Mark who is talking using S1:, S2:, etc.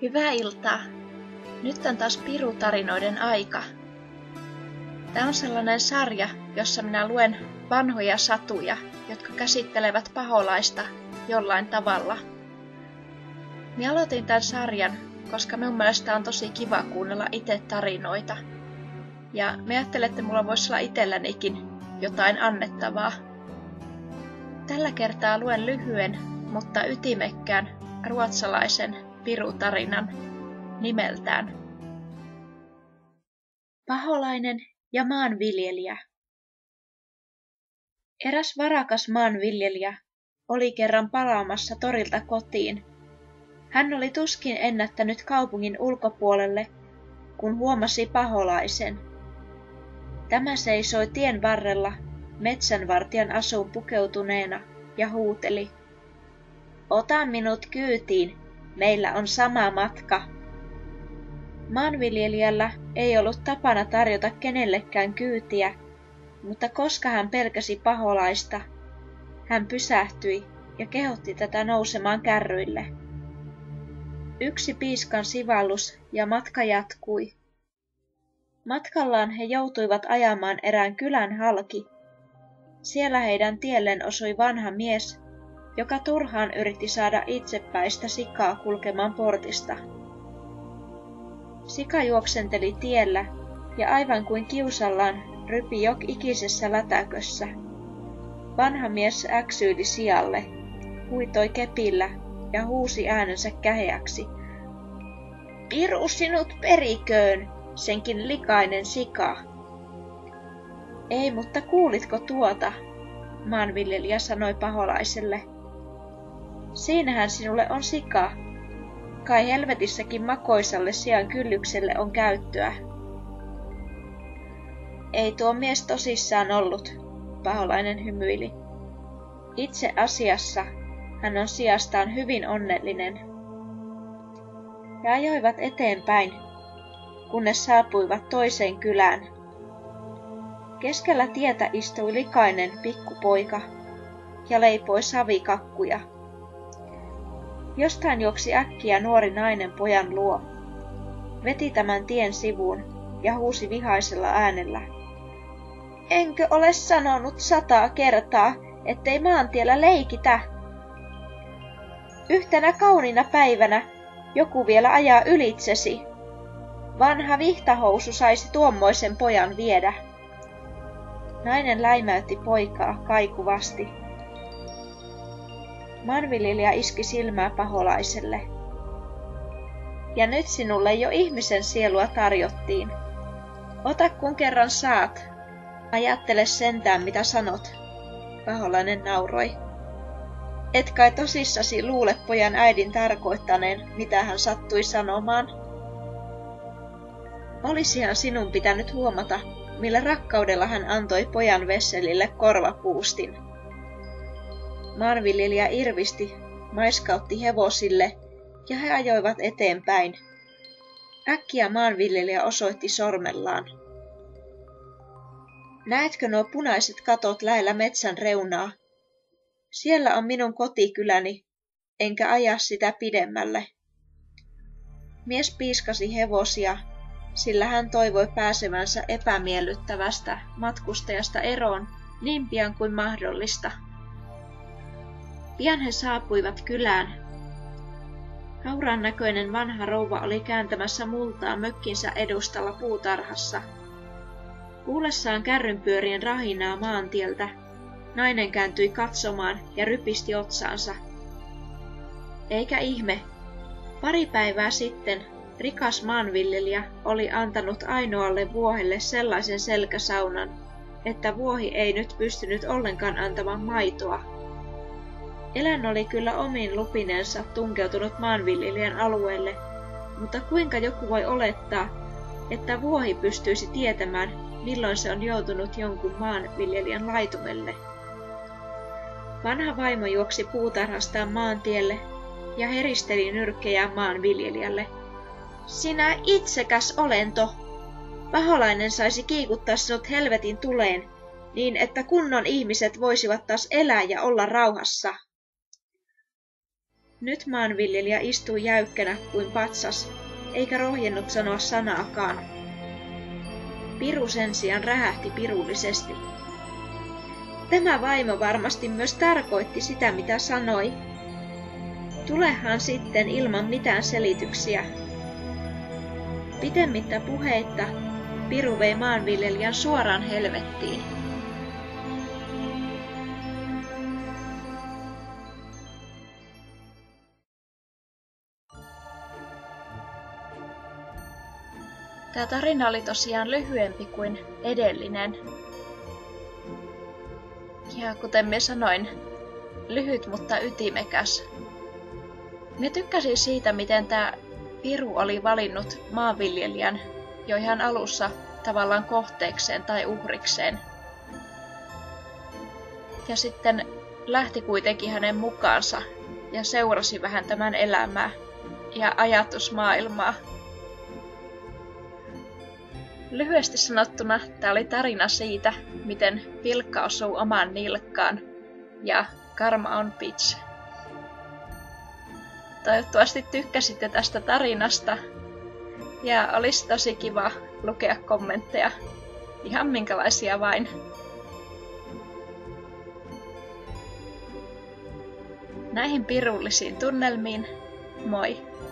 S1: Hyvää iltaa. Nyt on taas pirutarinoiden aika. Tämä on sellainen sarja, jossa minä luen vanhoja satuja, jotka käsittelevät paholaista jollain tavalla. Minä aloitin tämän sarjan, koska minun mielestä on tosi kiva kuunnella itse tarinoita. Ja me ajattelin, että mulla voisi olla itsellänikin jotain annettavaa. Tällä kertaa luen lyhyen, mutta ytimekkään ruotsalaisen pirutarinan nimeltään Paholainen ja maanviljelijä. Eräs varakas maanviljelijä oli kerran palaamassa torilta kotiin. Hän oli tuskin ennättänyt kaupungin ulkopuolelle, kun huomasi paholaisen. Tämä seisoi tien varrella metsänvartijan asuun pukeutuneena ja huuteli: "Ota minut kyytiin, meillä on sama matka." Maanviljelijällä ei ollut tapana tarjota kenellekään kyytiä, mutta koska hän pelkäsi paholaista, hän pysähtyi ja kehotti tätä nousemaan kärryille. Yksi piiskan sivallus ja matka jatkui. Matkallaan he joutuivat ajamaan erään kylän halki. Siellä heidän tielleen osui vanha mies, joka turhaan yritti saada itsepäistä sikaa kulkemaan portista. Sika juoksenteli tiellä ja aivan kuin kiusallaan rypi ikisessä lätäkössä. Vanha mies äksyili sialle, huitoi kepillä ja huusi äänensä käheäksi: "Piru sinut periköön, senkin likainen sika." "Ei, mutta kuulitko tuota?" maanviljelijä sanoi paholaiselle. "Siinähän sinulle on sika. Kai helvetissäkin makoisalle sian kyllykselle on käyttöä." "Ei tuo mies tosissaan ollut", paholainen hymyili. "Itse asiassa hän on siastaan hyvin onnellinen." He ajoivat eteenpäin, kunnes saapuivat toiseen kylään. Keskellä tietä istui likainen pikkupoika ja leipoi savikakkuja. Jostain juoksi äkkiä nuori nainen pojan luo, veti tämän tien sivuun ja huusi vihaisella äänellä: "Enkö ole sanonut 100 kertaa, ettei maantiellä leikitä? Yhtenä kauniina päivänä joku vielä ajaa ylitsesi. Vanha vihtahousu saisi tuommoisen pojan viedä." Nainen läimäytti poikaa kaikuvasti. Maanviljelijä iski silmää paholaiselle. "Ja nyt sinulle jo ihmisen sielua tarjottiin. Ota kun kerran saat. Ajattele sentään mitä sanot." Paholainen nauroi. "Et kai tosissasi luule pojan äidin tarkoittaneen, mitä hän sattui sanomaan? Olisihan sinun pitänyt huomata, millä rakkaudella hän antoi pojan vesselille korvapuustin." Maanviljelijä irvisti, maiskautti hevosille ja he ajoivat eteenpäin. Äkkiä maanviljelijä osoitti sormellaan. "Näetkö nuo punaiset katot lähellä metsän reunaa? Siellä on minun kotikyläni, enkä aja sitä pidemmälle." Mies piiskasi hevosia, sillä hän toivoi pääsevänsä epämiellyttävästä matkustajasta eroon niin pian kuin mahdollista. Pian he saapuivat kylään. Hauraan näköinen vanha rouva oli kääntämässä multaa mökkinsä edustalla puutarhassa. Kuullessaan kärrynpyörien rahinaa maantieltä, nainen kääntyi katsomaan ja rypisti otsaansa. Eikä ihme. Pari päivää sitten rikas maanviljelijä oli antanut ainoalle vuohelle sellaisen selkäsaunan, että vuohi ei nyt pystynyt ollenkaan antamaan maitoa. Eläin oli kyllä omin lupineensa tunkeutunut maanviljelijän alueelle, mutta kuinka joku voi olettaa, että vuohi pystyisi tietämään, milloin se on joutunut jonkun maanviljelijän laitumelle? Vanha vaimo juoksi puutarhastaan maantielle ja heristeli nyrkkejään maanviljelijälle. "Sinä itsekäs olento! Paholainen saisi kiikuttaa sinut helvetin tuleen, niin että kunnon ihmiset voisivat taas elää ja olla rauhassa." Nyt maanviljelijä istui jäykkänä kuin patsas, eikä rohjennut sanoa sanaakaan. Piru sen sijaan rähähti pirullisesti. Tämä vaimo varmasti myös tarkoitti sitä, mitä sanoi. Tulehan sitten ilman mitään selityksiä. Pitemmittä puheitta Piru vei maanviljelijän suoraan helvettiin. Tämä tarina oli tosiaan lyhyempi kuin edellinen. Ja kuten minä sanoin, lyhyt mutta ytimekäs. Minä tykkäsin siitä, miten tämä Piru oli valinnut maanviljelijän jo ihan alussa tavallaan kohteekseen tai uhrikseen. Ja sitten lähti kuitenkin hänen mukaansa ja seurasi vähän tämän elämää ja ajatusmaailmaa. Lyhyesti sanottuna tämä oli tarina siitä, miten pilkka osuu omaan nilkkaan ja karma on bitch. Toivottavasti tykkäsitte tästä tarinasta ja olisi tosi kiva lukea kommentteja, ihan minkälaisia vain. Näihin pirullisiin tunnelmiin, moi!